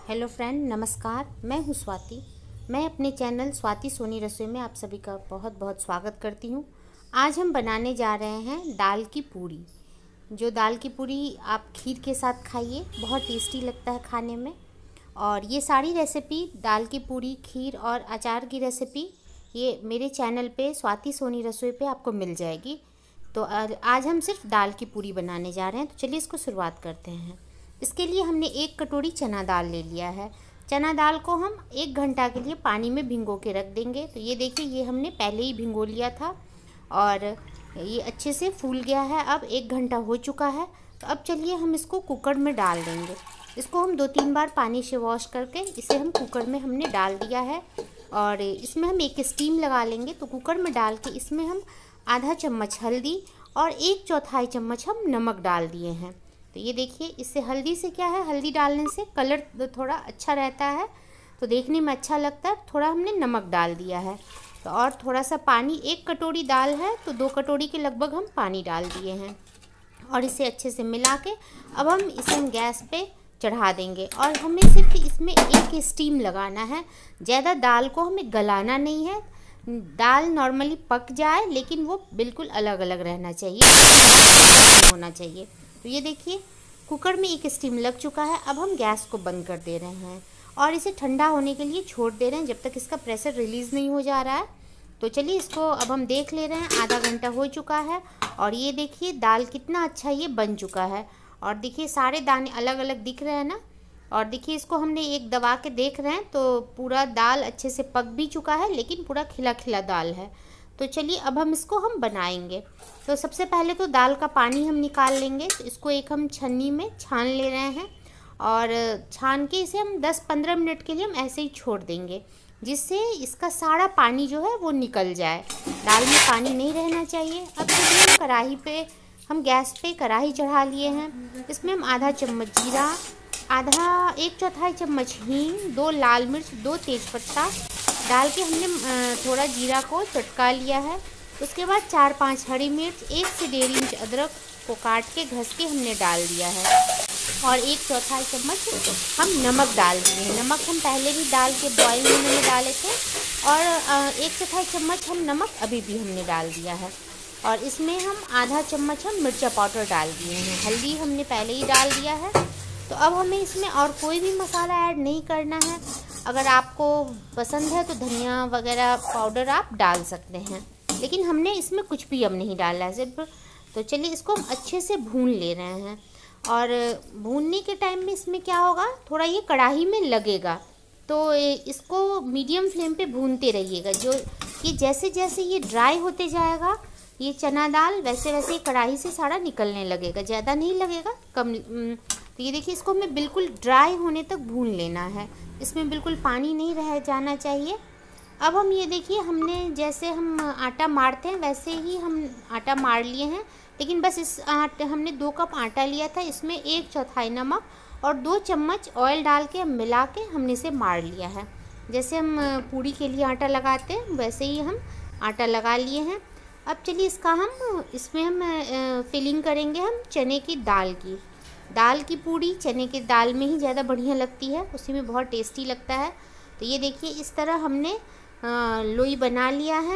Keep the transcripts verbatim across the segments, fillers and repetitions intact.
Hello friend, नमस्कार। मैं हूं स्वाति। मैं अपने चैनल स्वाति सोनी रसोई में आप सभी का बहुत बहुत स्वागत करती हूं। आज हम बनाने जा रहे हैं दाल की पूड़ी। जो दाल की पूड़ी आप खीर के साथ खाइए, बहुत टेस्टी लगता है खाने में। और ये सारी रेसिपी, दाल की पूड़ी, खीर और अचार की रेसिपी, ये मेरे चैनल पे स्वाति सोनी रसोई पे आपको मिल जाएगी। तो आज हम सिर्फ दाल की पूड़ी बनाने जा रहे हैं। तो चलिए इसको शुरुआत करते हैं। इसके लिए हमने एक कटोरी चना दाल ले लिया है। चना दाल को हम एक घंटा के लिए पानी में भिगो के रख देंगे। तो ये देखिए, ये हमने पहले ही भिगो लिया था और ये अच्छे से फूल गया है। अब एक घंटा हो चुका है। तो अब चलिए हम इसको कुकर में डाल देंगे। इसको हम दो तीन बार पानी से वॉश करके इसे हम कुकर में हमने डाल दिया है और इसमें हम एक स्टीम लगा लेंगे। तो कुकर में डाल के इसमें हम आधा चम्मच हल्दी और एक चौथाई चम्मच हम नमक डाल दिए हैं। तो ये देखिए, इससे हल्दी से क्या है, हल्दी डालने से कलर थोड़ा अच्छा रहता है, तो देखने में अच्छा लगता है। थोड़ा हमने नमक डाल दिया है तो और थोड़ा सा पानी, एक कटोरी दाल है तो दो कटोरी के लगभग हम पानी डाल दिए हैं और इसे अच्छे से मिला के अब हम इसे हम गैस पे चढ़ा देंगे। और हमें सिर्फ इसमें एक स्टीम लगाना है, ज़्यादा दाल को हमें गलाना नहीं है। दाल नॉर्मली पक जाए लेकिन वो बिल्कुल अलग अलग रहना चाहिए, होना चाहिए। तो ये देखिए, कुकर में एक स्टीम लग चुका है। अब हम गैस को बंद कर दे रहे हैं और इसे ठंडा होने के लिए छोड़ दे रहे हैं जब तक इसका प्रेशर रिलीज़ नहीं हो जा रहा है। तो चलिए इसको अब हम देख ले रहे हैं। आधा घंटा हो चुका है और ये देखिए दाल कितना अच्छा ये बन चुका है। और देखिए सारे दाने अलग अलग दिख रहे हैं ना। और देखिए इसको हमने एक दबा के देख रहे हैं तो पूरा दाल अच्छे से पक भी चुका है, लेकिन पूरा खिला खिला दाल है। तो चलिए अब हम इसको हम बनाएंगे। तो सबसे पहले तो दाल का पानी हम निकाल लेंगे। तो इसको एक हम छन्नी में छान ले रहे हैं और छान के इसे हम दस पंद्रह मिनट के लिए हम ऐसे ही छोड़ देंगे, जिससे इसका सारा पानी जो है वो निकल जाए। दाल में पानी नहीं रहना चाहिए। अब चलिए हम कढ़ाई पे, हम गैस पे कढ़ाई चढ़ा लिए हैं। इसमें हम आधा चम्मच जीरा, आधा एक चौथाई चम्मच हींग, दो लाल मिर्च, दो तेज़पत्ता डाल के हमने थोड़ा जीरा को चटका लिया है। उसके बाद चार पांच हरी मिर्च, एक से डेढ़ इंच अदरक को काट के घस के हमने डाल दिया है और एक चौथाई चम्मच हम नमक डाल दिए हैं। नमक हम पहले भी डाल के बॉयल में हमने डाले थे और एक चौथाई चम्मच हम नमक अभी भी हमने डाल दिया है। और इसमें हम आधा चम्मच हम मिर्चा पाउडर डाल दिए हैं। हल्दी हमने पहले ही डाल दिया है। तो अब हमें इसमें और कोई भी मसाला ऐड नहीं करना है। अगर आपको पसंद है तो धनिया वगैरह पाउडर आप डाल सकते हैं, लेकिन हमने इसमें कुछ भी अब नहीं डाला है सिर्फ। तो चलिए इसको हम अच्छे से भून ले रहे हैं और भूनने के टाइम में इसमें क्या होगा, थोड़ा ये कढ़ाई में लगेगा, तो इसको मीडियम फ्लेम पे भूनते रहिएगा। जो ये जैसे जैसे ये ड्राई होते जाएगा ये चना दाल, वैसे वैसे कढ़ाई से सारा निकलने लगेगा, ज़्यादा नहीं लगेगा, कम। तो ये देखिए, इसको हमें बिल्कुल ड्राई होने तक भून लेना है। इसमें बिल्कुल पानी नहीं रह जाना चाहिए। अब हम ये देखिए, हमने जैसे हम आटा मारते हैं वैसे ही हम आटा मार लिए हैं, लेकिन बस इस आटे हमने दो कप आटा लिया था, इसमें एक चौथाई नमक और दो चम्मच ऑयल डाल के हम मिला के हमने इसे मार लिया है। जैसे हम पूड़ी के लिए आटा लगाते हैं वैसे ही हम आटा लगा लिए हैं। अब चलिए इसका हम इसमें हम फिलिंग करेंगे हम चने की दाल की। दाल की पूड़ी चने की दाल में ही ज़्यादा बढ़िया लगती है, उसी में बहुत टेस्टी लगता है। तो ये देखिए, इस तरह हमने लोई बना लिया है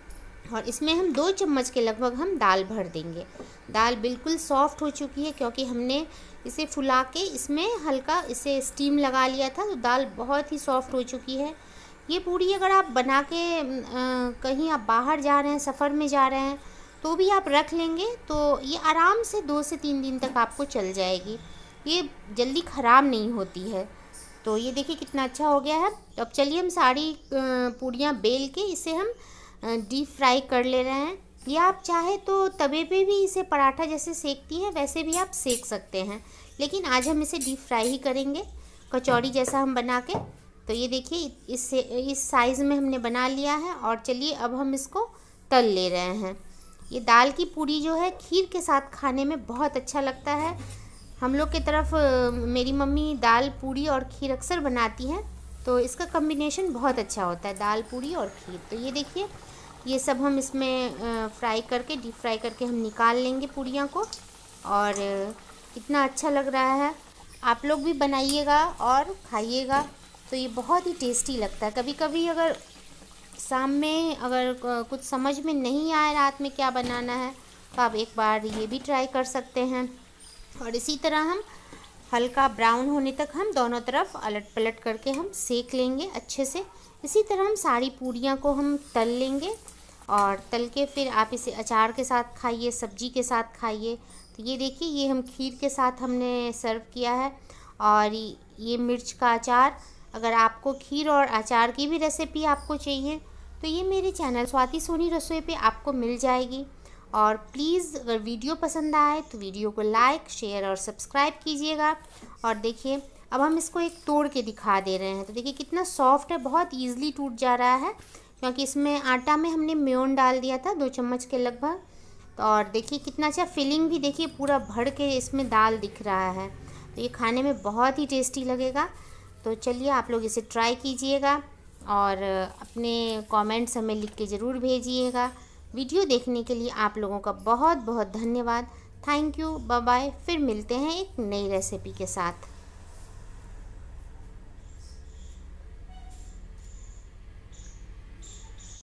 और इसमें हम दो चम्मच के लगभग हम दाल भर देंगे। दाल बिल्कुल सॉफ्ट हो चुकी है क्योंकि हमने इसे फुला के इसमें हल्का इसे स्टीम लगा लिया था, तो दाल बहुत ही सॉफ्ट हो चुकी है। ये पूड़ी अगर आप बना के आ, कहीं आप बाहर जा रहे हैं, सफ़र में जा रहे हैं, तो भी आप रख लेंगे तो ये आराम से दो से तीन दिन तक आपको चल जाएगी। ये जल्दी ख़राब नहीं होती है। तो ये देखिए कितना अच्छा हो गया है। तो अब चलिए हम सारी पूड़ियाँ बेल के इसे हम डीप फ्राई कर ले रहे हैं। या आप चाहे तो तवे पे भी इसे पराठा जैसे सेकती हैं वैसे भी आप सेक सकते हैं, लेकिन आज हम इसे डीप फ्राई ही करेंगे, कचौड़ी जैसा हम बना के। तो ये देखिए, इससे इस साइज़ में हमने बना लिया है और चलिए अब हम इसको तल ले रहे हैं। ये दाल की पूड़ी जो है खीर के साथ खाने में बहुत अच्छा लगता है। हम लोग की तरफ मेरी मम्मी दाल पूड़ी और खीर अक्सर बनाती हैं, तो इसका कॉम्बिनेशन बहुत अच्छा होता है, दाल पूड़ी और खीर। तो ये देखिए, ये सब हम इसमें फ्राई करके, डीप फ्राई करके हम निकाल लेंगे पूड़ियाँ को। और कितना अच्छा लग रहा है। आप लोग भी बनाइएगा और खाइएगा, तो ये बहुत ही टेस्टी लगता है। कभी कभी अगर शाम में अगर कुछ समझ में नहीं आए रात में क्या बनाना है, तो आप एक बार ये भी ट्राई कर सकते हैं। और इसी तरह हम हल्का ब्राउन होने तक हम दोनों तरफ अलट पलट करके हम सेक लेंगे अच्छे से। इसी तरह हम सारी पूरियाँ को हम तल लेंगे और तल के फिर आप इसे अचार के साथ खाइए, सब्जी के साथ खाइए। तो ये देखिए, ये हम खीर के साथ हमने सर्व किया है। और ये मिर्च का अचार, अगर आपको खीर और अचार की भी रेसिपी आपको चाहिए तो ये मेरे चैनल स्वाति सोनी रसोई पे आपको मिल जाएगी। और प्लीज़ अगर वीडियो पसंद आए तो वीडियो को लाइक, शेयर और सब्सक्राइब कीजिएगा। और देखिए, अब हम इसको एक तोड़ के दिखा दे रहे हैं, तो देखिए कितना सॉफ्ट है, बहुत ईजिली टूट जा रहा है, क्योंकि इसमें आटा में हमने मेयोन डाल दिया था दो चम्मच के लगभग। तो और देखिए कितना अच्छा फिलिंग भी, देखिए पूरा भर के इसमें दाल दिख रहा है। तो ये खाने में बहुत ही टेस्टी लगेगा। तो चलिए आप लोग इसे ट्राई कीजिएगा और अपने कमेंट्स हमें लिख के ज़रूर भेजिएगा। वीडियो देखने के लिए आप लोगों का बहुत बहुत धन्यवाद। Thank you, bye bye. फिर मिलते हैं एक नई रेसिपी के साथ।